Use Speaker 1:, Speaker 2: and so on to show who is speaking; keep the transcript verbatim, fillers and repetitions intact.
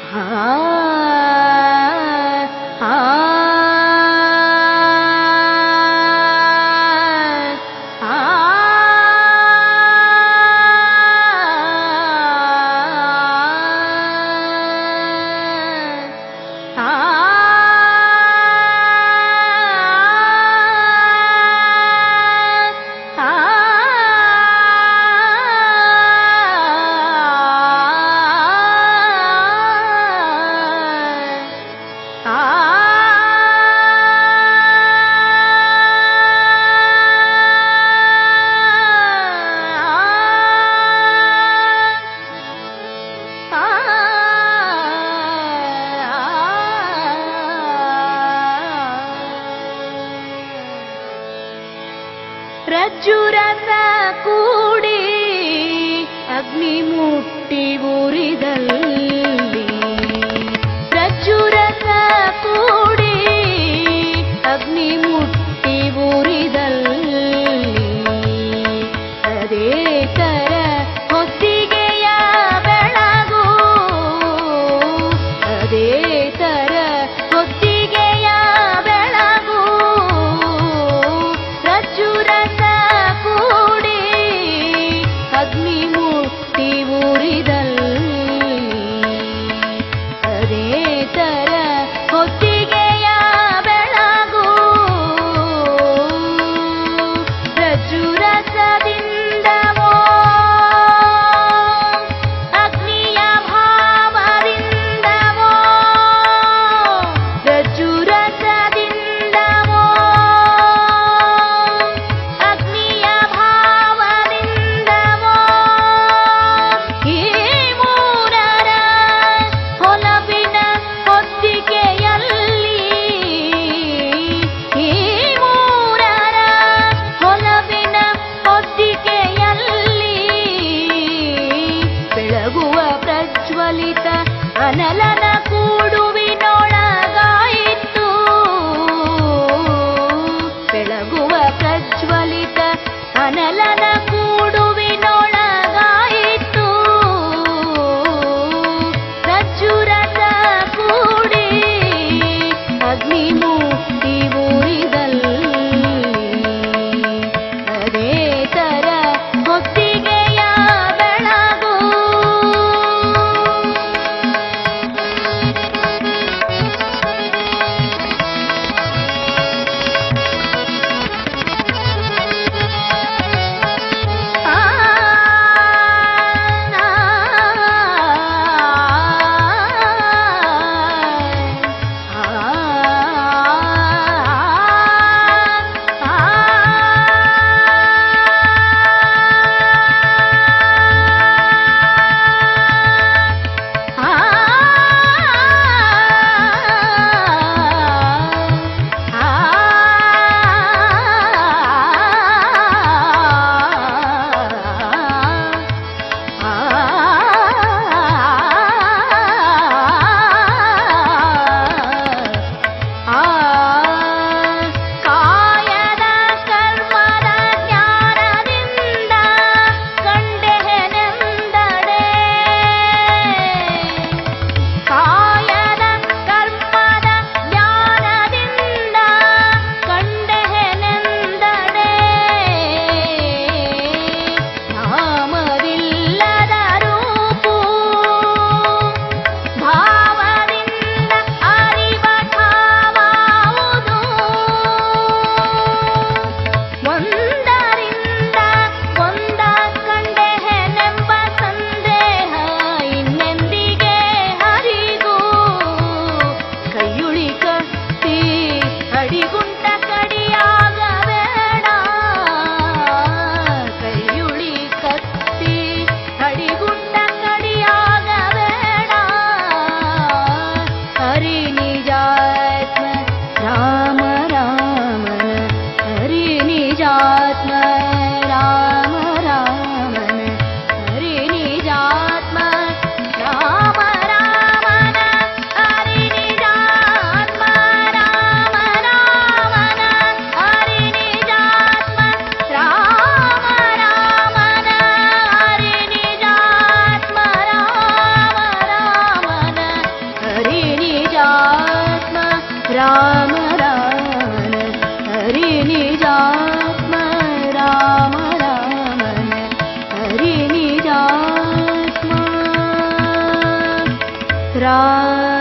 Speaker 1: ರಜ್ಜುರಸ ಕೂಡಿ ಅಗ್ನಿ ಮುಟ್ಟಿ ಉರಿದಲ್ಲಿ ರಜ್ಜುರಸ ಕೂಡಿ ಅಗ್ನಿ ಮುಟ್ಟಿ ಉರಿದಲ್ಲಿ ಅದೇ ತರ ಹೊತ್ತಿಗೆಯ ಬೆಳಗು ಅದೇ ತರ ಹೊತ್ತಿಗೆಯ ಬೆಳಗು ರಜ್ಜುರಸ ಕೂಡಿ ಅಗ್ನಿ ಮುಟ್ಟಿ ಉರಿದಲ್ಲಿ ಅದೇ ತರ ಹೊತ್ತಿಗೆಯ ಬೆಳಗು ರಜ್ಜುರಸದಿಂದವೋ ಅಗ್ನಿಯ ಭಾವದಿಂದವೋ ರಜ್ಜುರಸದಿಂದವೋ ಅಗ್ನಿಯ ಭಾವದಿಂದವೋ ಈ ಮೂರರ ಹೊಲವಿನ ಹೊತ್ತಿಗೆಯಲ್ಲಿ ಈ ಮೂರರ ಹೊಲವಿನ ಹೊತ್ತಿಗೆಯಲ್ಲಿ ಬೆಳಗುವ ಪ್ರಜ್ವಲಿತ ಅನಲನ ಕೂಡುವಿನೊಳಗಾಯಿತು ಬೆಳಗುವ ಪ್ರಜ್ವಲಿತ ಅನಲನ ಕೂಡುವಿನೊಳಗಾಯಿತು ರಜ್ಜುರಸ ಕೂಡಿ ಅಗ್ನಿ ಮುಟ್ಟಿ ಉರಿದಲ್ಲಿ ಅದೇ ತರ ಹೊತ್ತಿಗೆಯ ಬೆಳಗು ಹರಿ ನಿಜಾತ್ಮ ರಾಮ ರಾಮನ ಹರಿ ನಿಜಾತ್ಮ ರಾಮ